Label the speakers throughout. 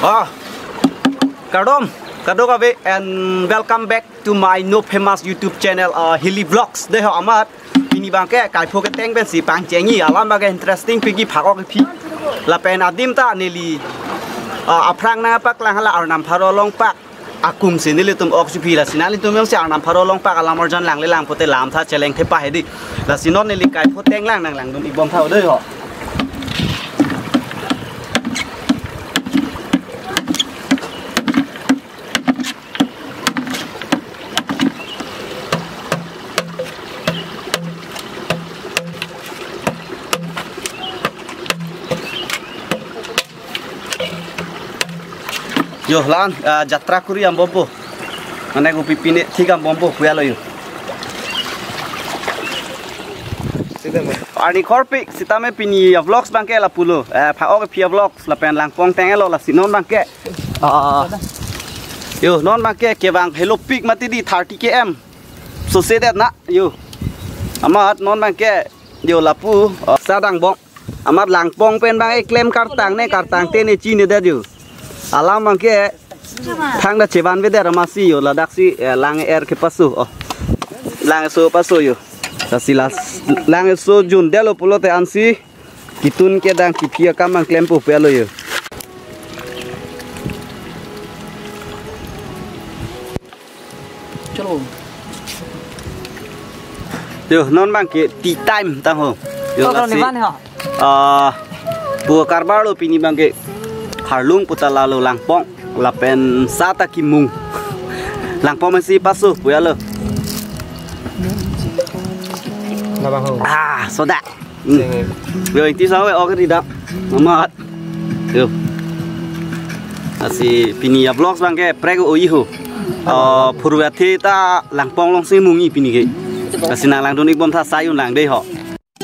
Speaker 1: Oh, Kadom, Kadokabe, and welcome back to my no famous YouTube channel, Hilly Vlogs. Đây họ amat, ini bangke kai phoke teng ben si pang chengi alam bagai interesting pigi phagok phi. La pen adim ta neli aprang na pak lang hala arnam pharo long pak akum sinili tum oxyphi la sinali tum yang si arnam pharo long pak alam orjan lang le lang pote lam tha cheleng the pa hedi. La sinon neli kai pho teng lang nang lang dum ibom thau dei họ. Yo lan jatra kuri am bombo mana ko pipine thigam bombo kuyalo yo ani korpi sitame pini vlogs bangke la pulo phaok pia vlogs la pen langpong tengelo la sinon bangke yo non bangke ke bang hello pic mati di 30 km so say that na yo amat non bangke yo lapu sadang bong amat langpong pen bang claim kartang te ne chi ne da yo alam bangke thang da cheban be der masi yo ladak si lang air ke pasu lang so pasu yo sasilas lang so jun delo pulote ansi kitun ke dang kipia kamang klempo pelo yo chalo yo non bangke tea time tang ho yo lasi bu karbalo pini bangke harlung puta lalu langpong lapen sata kimung langpong masih pasu puya lo soda yo inti sawe oke tidak mamat yo asi pini ya vlogs bangke prego uihu purwati ta langpong long si mungi pini ke asi nang lang dunik bom tha sayun lang dei ho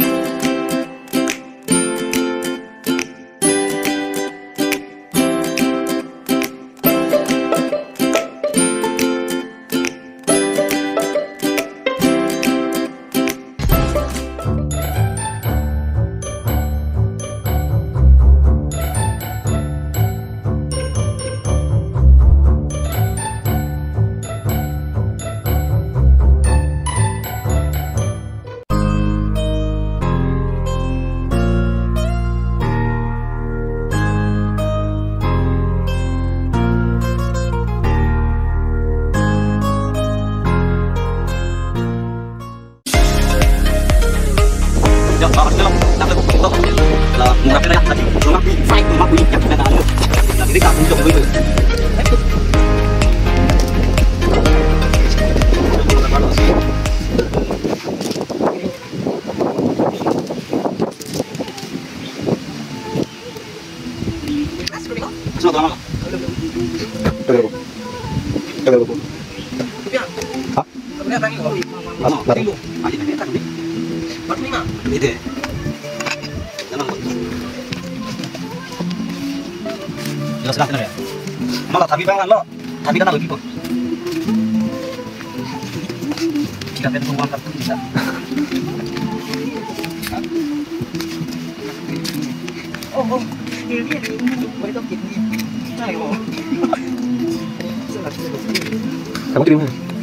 Speaker 1: malah tapi bang lo tapi kan lagi pun kita tentu uang kartu bisa ini boleh gini kamu terima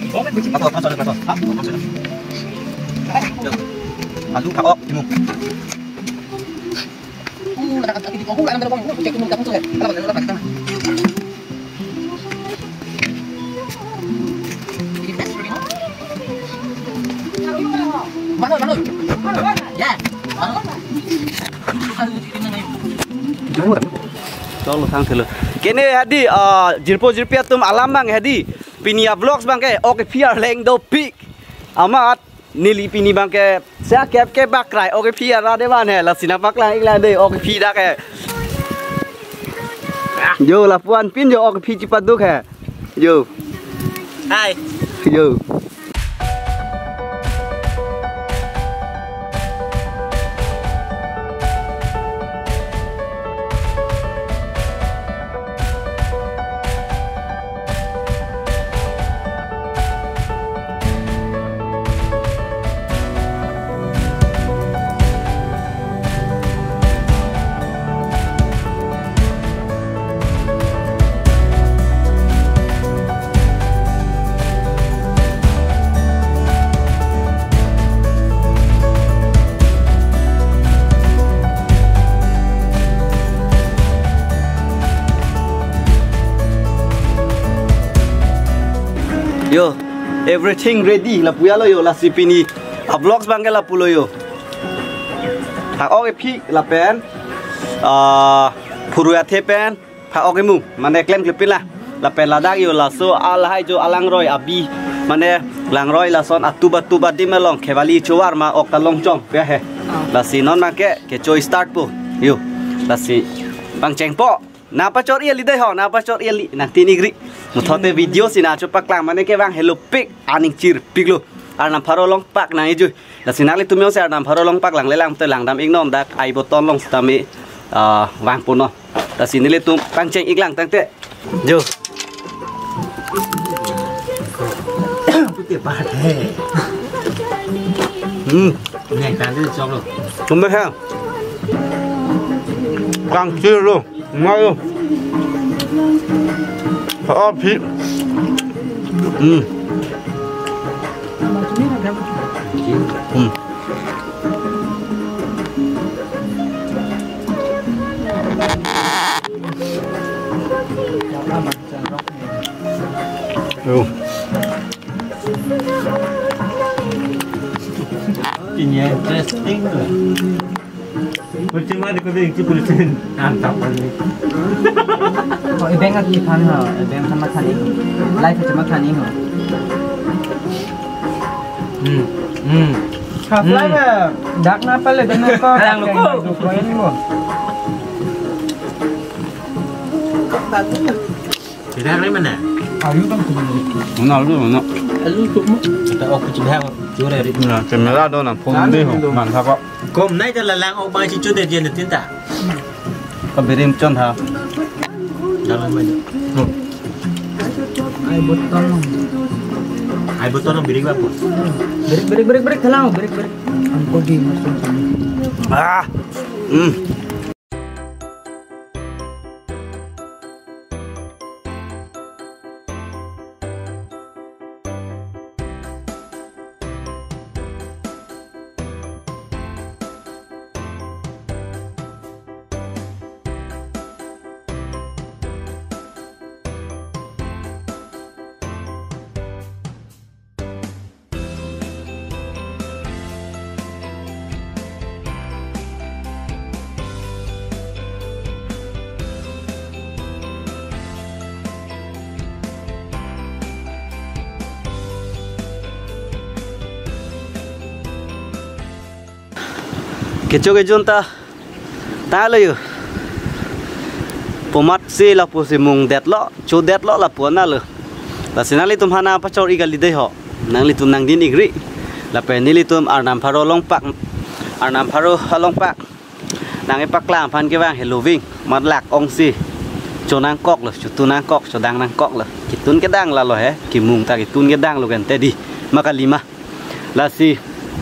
Speaker 1: lalu kakak timu Tolong sang thelo. Kene hadi jirpo jirpia tum alam bang hadi pinia vlogs bang ke oke piar leng do pik amat nili pini bang ke saya ke bakrai oke piar ra de ban he la sina baklang iklan de oke pi da ke yo la puan pin yo oke pi cipat duk he yo hai yo Yo, everything ready la puya lo yo la sipini. Vlogs bang ke la pulo yo. Hak oke pi la pen. Puru ate pen. Hak oke mu. Mane klaim klipin lah. La pen la dak yo la so ala hai jo alang roy abi. Mane lang roy la son atuba di melong kevali chuar ma ok talong chong pe he. La si non ma ke choi start po. Yo. La si bang cheng po. Napa chor ia li dai ho napa chor ia li nak tini gri. Muthote video sina chu paklang mane ke bang hello pik aning chir pik lo. Arnam pharo long pak nang iju. La sinali tumyo se arnam pharo long pak lang le lang te lang dam ing nom dak ai boton long stami wang puno. La sinili tum pang cheng ik lang tang te. Jo.
Speaker 2: Tiệp bát thế. Ngày càng rất chóng rồi.
Speaker 1: Chúng biết không? Càng chưa luôn, ngon luôn. Phở phí.
Speaker 2: Ini interesting tuh. Percuma di kota yang cipulitin antap ini.
Speaker 3: Kok ibeng lagi kan ha, ibeng sama kan ini. Live cuma kan ini. Live dak napa le dengan kau? Kadang lupa ini mo.
Speaker 2: Tidak ada mana?
Speaker 3: Ayu kan
Speaker 1: Mana lu mana?
Speaker 2: Alu tu mo. Kita aku cuma curi dari.
Speaker 1: Nah, kamera do nang phone deh, mantap kok.
Speaker 2: Kom nay là lang ông bay chỉ chút để tiền được tiền ta.
Speaker 1: Có birim chon ha.
Speaker 2: Dalam mana?
Speaker 3: ai botol.
Speaker 2: Ai betul orang biring apa?
Speaker 3: Break halang, break. Angko di masuk sini.
Speaker 1: Kecoh junta, ta lo yo. Pomat si la po si mung det lo, chu det lo la po na lo. La sinali tum hana pa chor igal lidai ho, nang litum nang din igri. La pe ni litum arnam pharo long pak, arnam pharo long pak. Nang e pak lang phan ke wang hello wing, mat lak ong si. Cho nang kok lo, chu tu nang kok, cho dang nang kok lo. Kitun ke dang la lo he, ki mung ta kitun ke dang lo kan te di. Maka lima. La si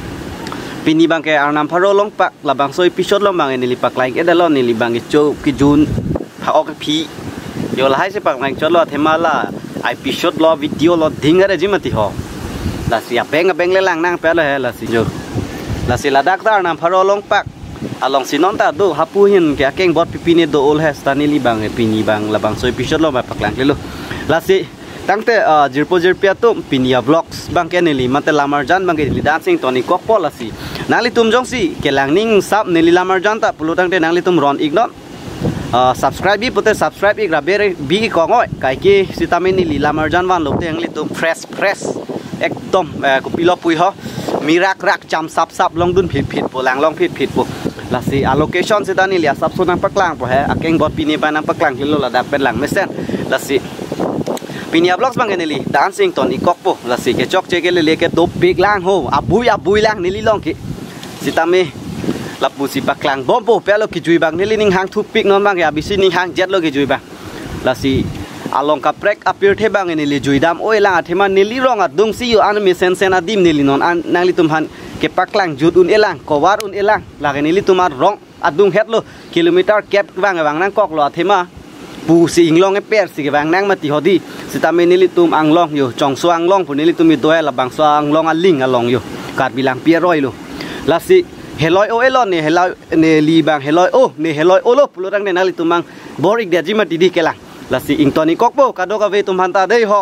Speaker 1: Pini bang ke arnam pharo long pak la bang soi pisot long bang ni lipak lain ke dalon ni libang cho ki jun ha ok pi yo la hai se pak lain cholo themala ai pisot lo video lo dingare jimati ho la si beng le lang nang pe la la si jo la si la dak ta arnam pharo long pak along sinon ta do hapu hin ke keng bot pipi ni do ol has tani libang e pini bang la bang soi pisot lo ba pak lang le lo la si tangte jirpo jirpia tu pinia vlogs bang ke nili mate lamarjan bang ke nili dancing toni kok pola si nangli tum jong si ke lang ning sap nili lamarjan ta pulu tangte nangli tum ron igno subscribe bi pute subscribe ik rabere bi ko ngoi kai ki sitame nili lamarjan wan lo te nangli tum fresh ekdom ko pilo pui ho mirak rak cham sap long dun phit po lang long phit po la si allocation sitani lia sap sunang paklang po he akeng bot pini ba nang paklang kilo la da pen lang mesen la si Pinia vlogs bang nili dancing ton ikok po la si ke chok che ke le ke do big lang ho abui lang nili long ki sitame la pu si paklang bombo pelo ki jui bang nili ning hang thu pik non bang ya bisi ning hang jet lo ki jui bang la si along ka prek appear the bang nili jui dam oi lang athema nili rong adung si yo an mi sen adim nili non an nangli tum han ke paklang jut un elang kowar un elang la ke nili tumar rong adung het lo kilometer cap bang nang kok lo athema pu si inglong e per si ke bang nang mati hodi sitame nili tum anglong yo chong suang long pu nili tum mi doe la bang suang long aling along yo kat bilang pieroi lo la si heloi o elon ne heloi ne li bang heloi o ne heloi o lo pulurang ne nali tumang borik dia jima tidi kelang la si ing toni kokpo kado ka ve tum hanta dei ho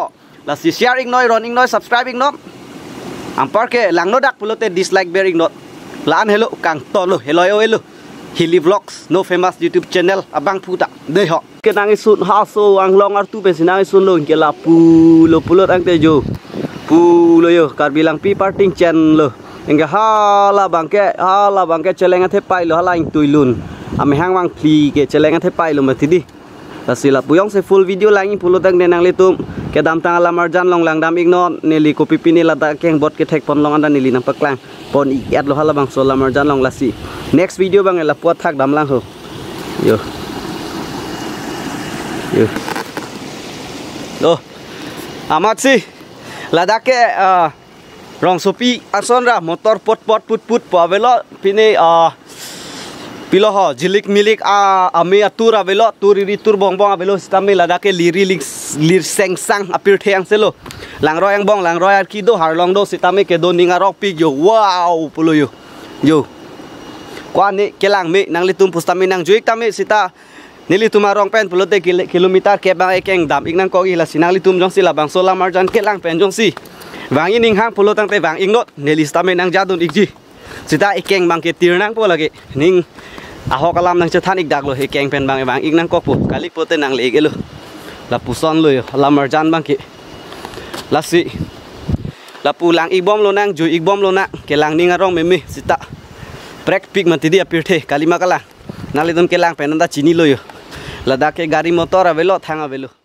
Speaker 1: la si share ing noi ron ing noi subscribe ing nom ampar ke lang no dak pulote dislike bearing not laan hello kang tolo hello elo Hilly Vlogs no famous YouTube channel abang puta deh ho ke nang isun ha so ang long ar tu pe sinang isun lo ke la pulo pulot ang tejo pulo yo kar bilang pi parting chen lo engga hala bangke celenga the pai lo hala ing tuilun ame hang wang pli ke celenga the pai lo matidi ta sila puyong se full video langi pulot ang nenang litum ke dam tang ala marjan long lang dam ignon neli kopi pini lada keng bot ke thek pon long anda neli nang paklang pon iat lo hala bang so la marjan long lasi next video bang la puat thak dam lang ho yo oh amat sih lada ke rong sopi ason ra motor pot put po velo pini pilo ho jilik milik ame atur avelo turiri tur bong avelo stame lada ke lir seng sang apir theng selo langro yang bong langro ar kido harlong do sitame ke do ninga rok pi yo wow pulo yo kwa ni kelang mi nang litum pustami nang juik tami sita nili tumarong pen pulote kilometer ke bang ekeng dam ing nang ko gi la sinang litum jong sila bang sola marjan kelang pen jong si wangi ning hang pulotang te wang ing not neli stame nang jadun ikji sita ekeng bang ke tir nang po lagi ning ahok alam nang cethan ik dak lo ekeng pen bang wang ing nang ko po kali pote nang le gelo la puson lo yo la marjan bang ke lasi la pulang ibom lo nang ju ibom lo na kelang ning arong memi sita prek pik matidi apir the kalima kala nali dum kelang penanda chini lo yo lada ke gari motor avelo thang avelo